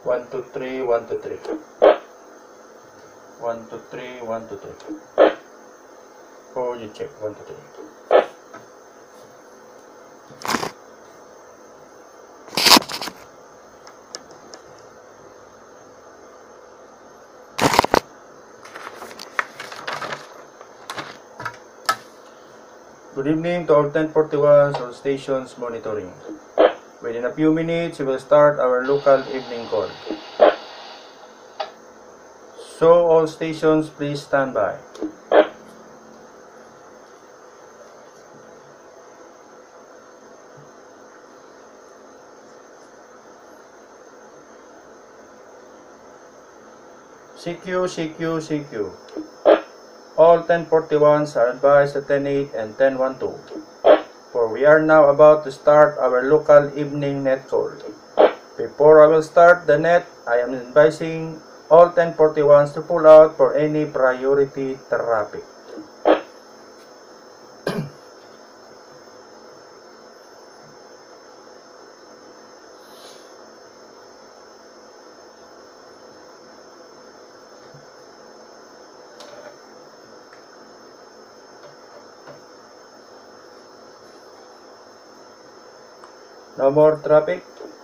1, 2, 3, 1, 2, 3. 1, 2, 3, 1, 2, 3. Oh, you check. 1, 2, 3. Good evening to all 1041 all stations monitoring. Within a few minutes, we will start our local evening call. So all stations, please stand by. CQ. All 1041s are advised at 10:08 and 10:12, for we are now about to start our local evening net call. Before I will start the net, I am advising all 1041s to pull out for any priority traffic. No more traffic.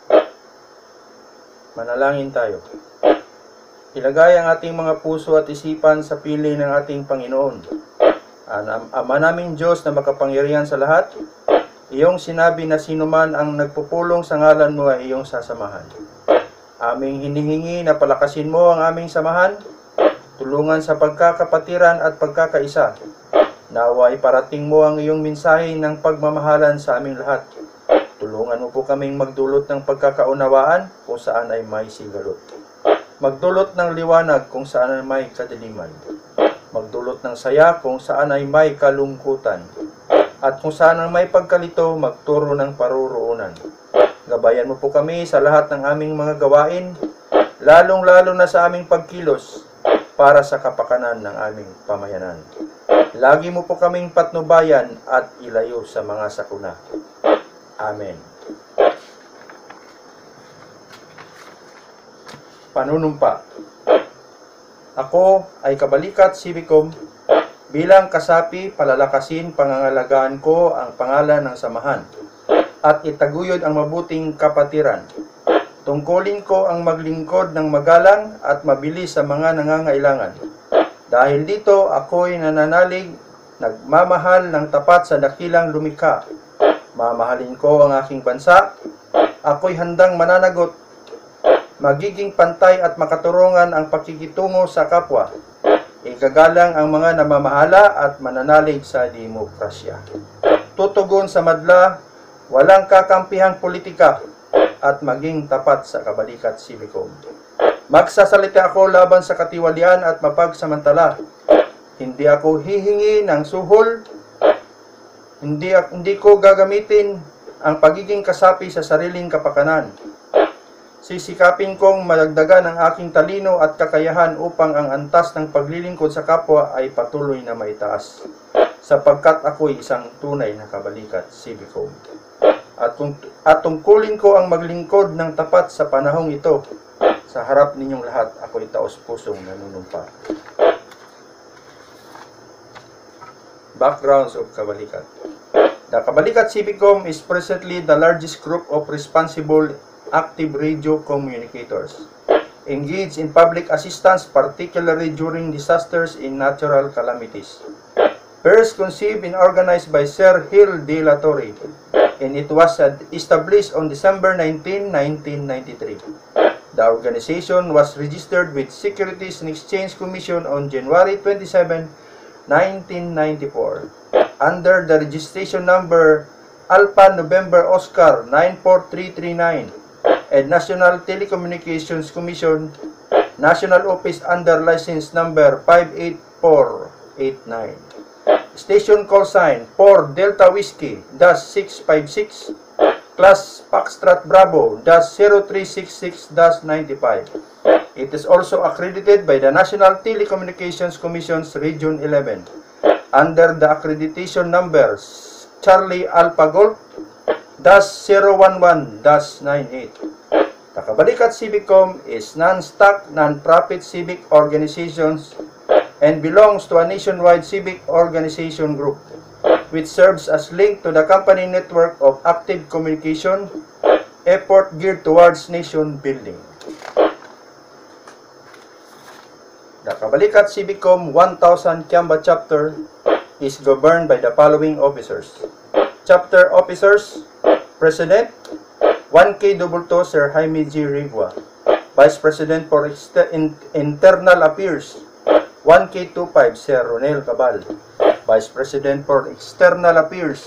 Manalangin tayo. Ilagay ang ating mga puso at isipan sa piling ng ating Panginoon. Ama naming Diyos na makapangyarihan sa lahat, iyong sinabi na sinuman ang nagpupulong sa ngalan mo ay iyong sasamahan. Aming hinihingi na palakasin mo ang aming samahan, tulungan sa pagkakapatiran at pagkakaisa. Naway parating mo ang iyong mensahe ng pagmamahalan sa aming lahat. Tulungan mo po kaming magdulot ng pagkakaunawaan kung saan ay may sigalot. Magdulot ng liwanag kung saan ay may kadiliman. Magdulot ng saya kung saan ay may kalungkutan. At kung saan ay may pagkalito, magturo ng paruroonan. Gabayan mo po kami sa lahat ng aming mga gawain, lalong-lalo na sa aming pagkilos para sa kapakanan ng aming pamayanan. Lagi mo po kaming patnubayan at ilayo sa mga sakuna. Amen. Panunumpa. Ako ay Kabalikat Civicom. Bilang kasapi, palalakasin, pangangalagaan ko ang pangalan ng samahan at itaguyod ang mabuting kapatiran. Tungkulin ko ang maglingkod ng magalang at mabilis sa mga nangangailangan. Dahil dito, ako'y nananalig, nagmamahal ng tapat sa dakilang lumikha. Mamahalin ko ang aking bansa, ako'y handang mananagot, magiging pantay at makaturungan ang pakikitungo sa kapwa, igagalang ang mga namamahala at mananalig sa demokrasya. Tutugon sa madla, walang kakampihang politika, at maging tapat sa Kabalikat Civicom. Magsasalita ako laban sa katiwalian at mapagsamantala. Hindi ako hihingi ng suhol. Hindi ko gagamitin ang pagiging kasapi sa sariling kapakanan. Sisikapin kong madagdagan ang aking talino at kakayahan upang ang antas ng paglilingkod sa kapwa ay patuloy na maitaas, sapagkat ako'y isang tunay na Kabalikat Civicom. At tungkulin ko ang maglingkod ng tapat sa panahong ito. Sa harap ninyong lahat, ako'y taos-pusong nanunumpa. Backgrounds of Kabalikat. The Kabalikat Civicom is presently the largest group of responsible active radio communicators engaged in public assistance, particularly during disasters and natural calamities. First conceived and organized by Sir Hill de la Torre, and it was established on December 19, 1993. The organization was registered with Securities and Exchange Commission on January 27, 1994. Under the registration number Alpha November Oscar 94339 and National Telecommunications Commission, National Office under license number 58489. Station call sign 4 Delta Whiskey -656, Class Foxtrot Bravo -0366-95. It is also accredited by the National Telecommunications Commission's Region 11 under the accreditation numbers Charlie Alpha Golf -011-98. The Kabalikat Civicom is non-stock, non-profit civic organizations and belongs to a nationwide civic organization group, which serves as link to the company network of active communication effort geared towards nation building. The Kabalikat Civicom 1000 Kiamba chapter is governed by the following officers. Chapter officers: President 1K Dubulto, Sir Jaime G. Rigua. Vice President for Internal Affairs 1K25, Sir Ronel Cabal. Vice President for External Affairs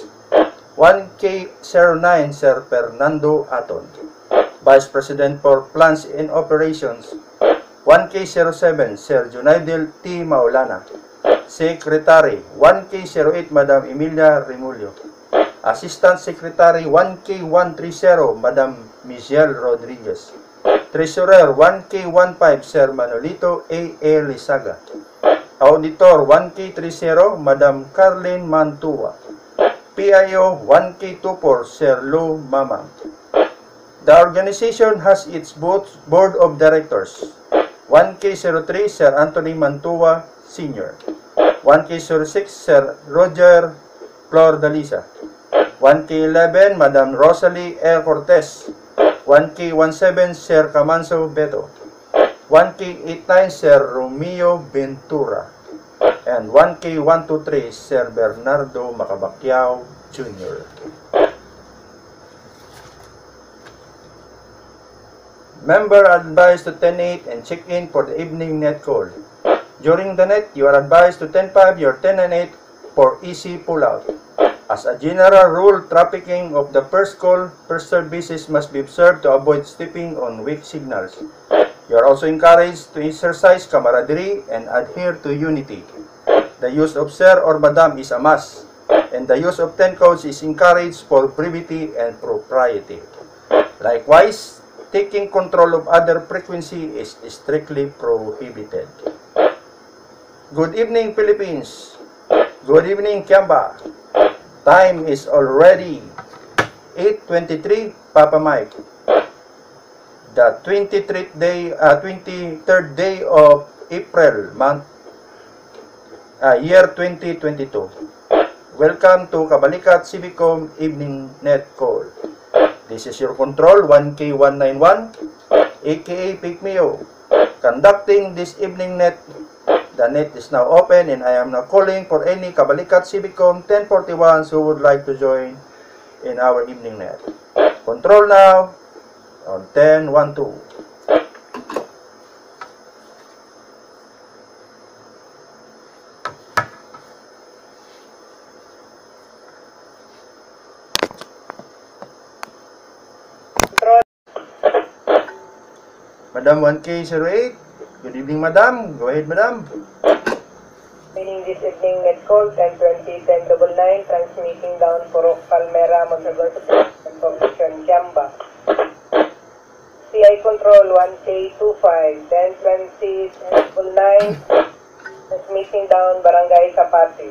1K09, Sir Fernando Aton. Vice President for Plans and Operations 1K07, Sir Junaidil T. Maulana. Secretary 1K08, Madam Emilia Remulio. Assistant Secretary 1K130, Madam Michelle Rodriguez. Treasurer 1K15, Sir Manolito A. Lisaga. Auditor 1K30, Madam Carlin Mantua. PIO 1K24, Sir Lou Mamang. The organization has its board of directors. 1K03, Sir Anthony Mantua Sr. 1K06, Sir Roger Flordalisa. 1K11, Madam Rosalie L. Cortez. 1K17, Sir Camanso Beto. 1K89, Sir Romeo Ventura. And 1K123, Sir Bernardo Macabaquiao Jr. Member are advised to 10:08 and check in for the evening net call. During the net, you are advised to 10:05 your 10:08 for easy pullout. As a general rule, trafficking of the first call, first services must be observed to avoid stepping on weak signals. You are also encouraged to exercise camaraderie and adhere to unity. The use of sir or madam is a must, and the use of 10 codes is encouraged for brevity and propriety. Likewise, taking control of other frequency is strictly prohibited. Good evening, Philippines. Good evening, Kiamba. Time is already 8:23, Papa Mike. The 23rd day of April month, year 2022. Welcome to Kabalikat Civicom Evening Net Call. This is your control 1K191, aka Pigmeo, conducting this evening net. The net is now open and I am now calling for any Kabalikat Civicom 1041s who would like to join in our evening net. Control now on 1012. Madam 1K08, good evening, Madam. Go ahead, Madam. Meaning this evening net call 10:20, 10:99, transmitting down for Palmera, Montevideo, and Commission Kiamba. CI control 1K25, 10:20, 10:09, transmitting down Barangay Kapati.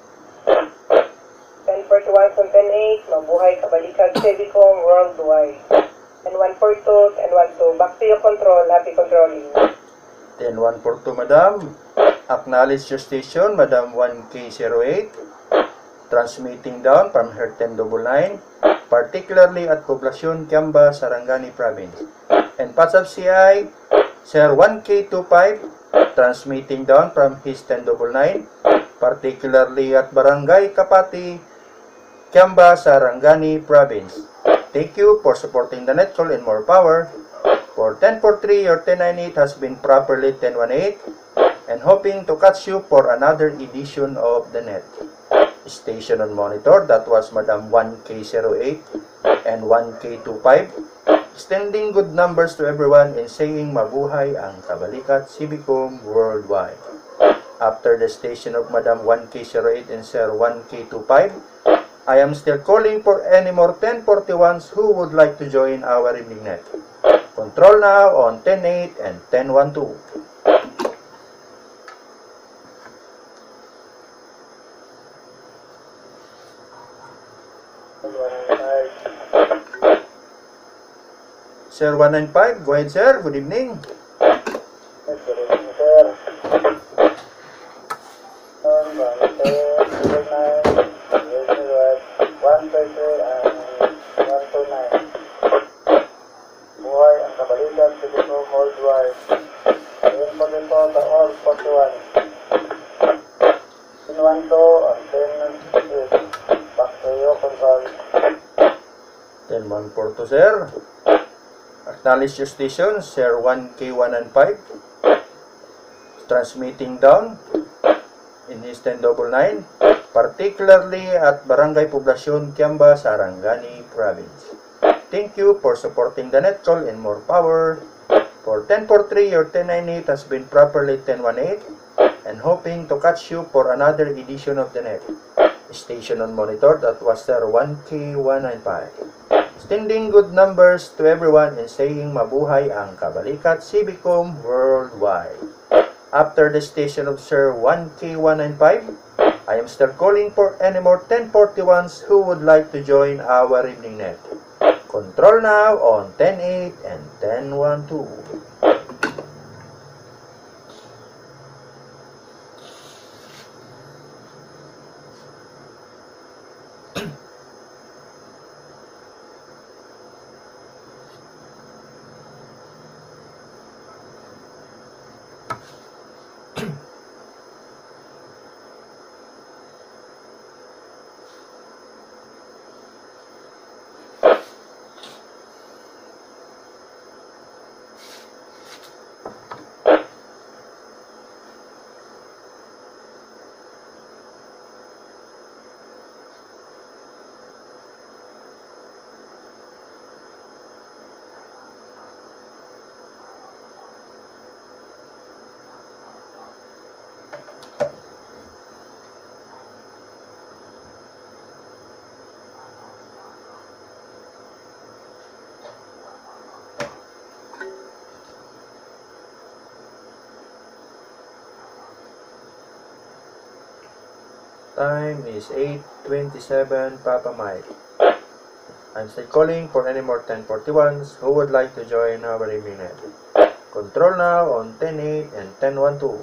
10:41 from 10:08, mabuhay Kabalikat Civicom worldwide. And 142 and 12. Back to your control. Happy controlling. 10142, Madam. Acknowledge your station, Madam 1K08. Transmitting down from her 1099, particularly at Poblacion, Kiamba, Sarangani Province. And WhatsApp CI, Sir 1K25, transmitting down from his 1099, particularly at Barangay Kapati, Kiamba, Sarangani Province. Thank you for supporting the net call and more power. For 1043, your 1098 has been properly 1018 and hoping to catch you for another edition of the net. Station on monitor, that was Madam 1K08 and 1K25. Extending good numbers to everyone and saying mabuhay ang Kabalikat Civicom worldwide. After the station of Madam 1K08 and Sir 1K25, I am still calling for any more 1041s who would like to join our evening net. Control now on 10.8 and 10.12. Sir 195. Go ahead, sir. Good evening. Yes, good evening, sir. Noon, 130 and 129. Buhay ang kabalikan sa dito worldwide. Ayun po dito sa all 41. In 12 and 10 is back to you, control. 10142, sir. Acknowledge your station, Sir 1K195. Transmitting down in Eastern 99, particularly at Barangay Poblacion, Kiamba, Sarangani Province. Thank you for supporting the net call and more power. For 1043, your 1098 has been properly 1018 and hoping to catch you for another edition of the net. Station on monitor, that was Sir 1K195. Sending good numbers to everyone and saying mabuhay ang Kabalikat Civicom worldwide. After the station of Sir 1K195, I am still calling for any more 1041s who would like to join our evening net. Control now on 10.8 and 10.12. Time is 8:27, Papa Mike. I'm still calling for any more 1041s who would like to join our evening net. Control now on 10.8 and 10.12.